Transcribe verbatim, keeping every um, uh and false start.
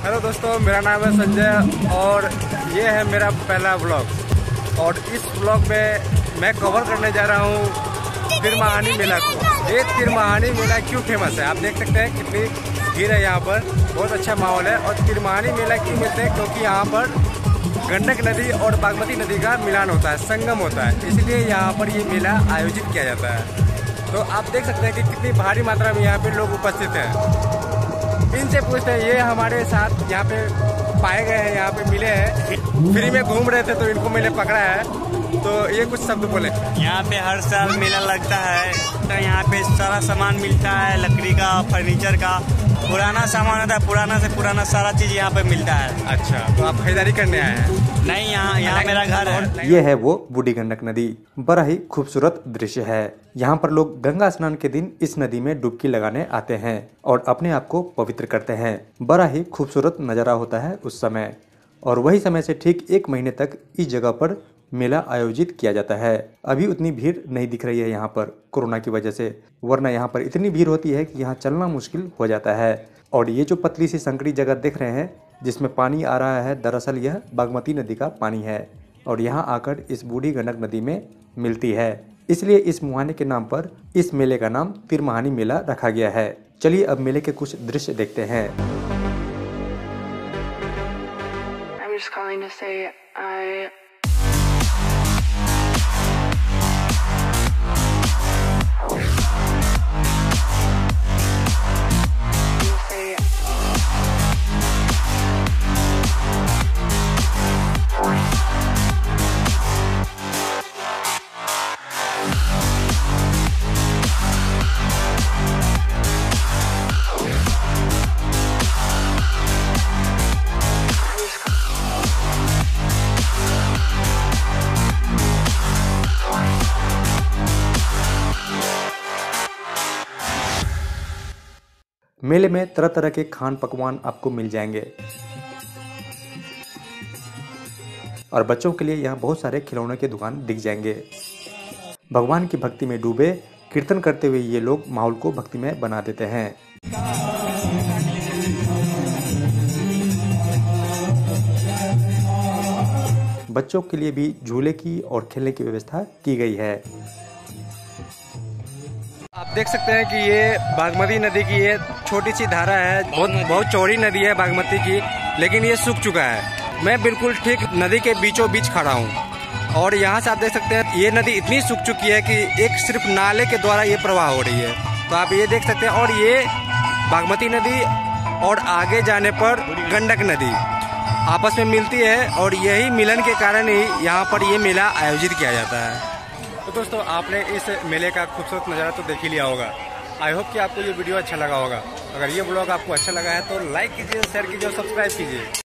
Hello दोस्तों, मेरा नाम है संजय और ये है मेरा पहला व्लॉग। और इस व्लॉग में मैं कवर करने जा रहा हूँ तिरमाहानी मेला को। ये तिरमाहानी मेला क्यों फेमस है, आप देख सकते हैं कितनी भीड़ है यहाँ पर। बहुत अच्छा माहौल है। और तिरमाहानी मेला क्यों मिलते हैं, क्योंकि यहाँ पर गंडक नदी और बागमती नदी का मिलान होता है, संगम होता है, इसलिए यहाँ पर ये मेला आयोजित किया जाता है। तो आप देख सकते हैं कि कितनी भारी मात्रा में यहाँ पे लोग उपस्थित हैं। इनसे पूछते हैं, ये हमारे साथ यहाँ पे पाए गए हैं, यहाँ पे मिले हैं, फ्री में घूम रहे थे तो इनको मैंने पकड़ा है। तो ये कुछ शब्द बोले। यहाँ पे हर साल मेला लगता है, तो यहाँ पे सारा सामान मिलता है, लकड़ी का, फर्नीचर का, पुराना सामान होता है, पुराना से पुराना सारा चीज यहाँ पे मिलता है। अच्छा, तो आप खरीदारी करने आए हैं? नहीं, यहाँ यहाँ मेरा घर है। ये है वो बूढ़ी गंडक नदी। बड़ा ही खूबसूरत दृश्य है। यहाँ पर लोग गंगा स्नान के दिन इस नदी में डुबकी लगाने आते हैं और अपने आप को पवित्र करते हैं। बड़ा ही खूबसूरत नज़ारा होता है उस समय। और वही समय से ठीक एक महीने तक इस जगह पर मेला आयोजित किया जाता है। अभी उतनी भीड़ नहीं दिख रही है यहाँ पर कोरोना की वजह से, वरना यहाँ पर इतनी भीड़ होती है कि यहाँ चलना मुश्किल हो जाता है। और ये जो पतली सी संकरी जगह देख रहे हैं जिसमें पानी आ रहा है, दरअसल यह बागमती नदी का पानी है और यहाँ आकर इस बूढ़ी गंडक नदी में मिलती है। इसलिए इस मुहाने के नाम पर इस मेले का नाम तिरमाहानी मेला रखा गया है। चलिए अब मेले के कुछ दृश्य देखते हैं। I'm just calling to say I मेले में तरह तरह के खान पकवान आपको मिल जाएंगे और बच्चों के लिए यहाँ बहुत सारे खिलौनों के दुकान दिख जाएंगे। भगवान की भक्ति में डूबे कीर्तन करते हुए ये लोग माहौल को भक्तिमय बना देते हैं। बच्चों के लिए भी झूले की और खेलने की व्यवस्था की गई है। आप देख सकते हैं कि ये बागमती नदी की ये छोटी सी धारा है। बहुत बहुत चौड़ी नदी है बागमती की, लेकिन ये सूख चुका है। मैं बिल्कुल ठीक नदी के बीचों बीच खड़ा हूँ और यहाँ से आप देख सकते हैं ये नदी इतनी सूख चुकी है कि एक सिर्फ नाले के द्वारा ये प्रवाह हो रही है। तो आप ये देख सकते हैं। और ये बागमती नदी और आगे जाने पर गंडक नदी आपस में मिलती है और यही मिलन के कारण ही यहाँ पर ये मेला आयोजित किया जाता है। तो दोस्तों, आपने इस मेले का खूबसूरत नज़ारा तो देख ही लिया होगा। आई होप कि आपको ये वीडियो अच्छा लगा होगा। अगर ये ब्लॉग आपको अच्छा लगा है तो लाइक कीजिए, शेयर कीजिए और सब्सक्राइब कीजिए।